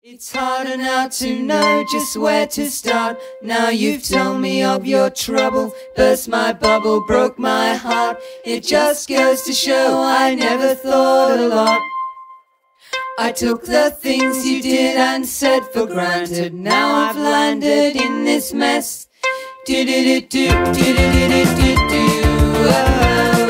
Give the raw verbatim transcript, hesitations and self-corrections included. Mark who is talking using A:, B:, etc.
A: It's harder now to know just where to start. Now you've told me of your trouble, burst my bubble, broke my heart. It just goes to show I never thought a lot. I took the things you did and said for granted. Now I've landed in this mess. Do do do do do do do do do.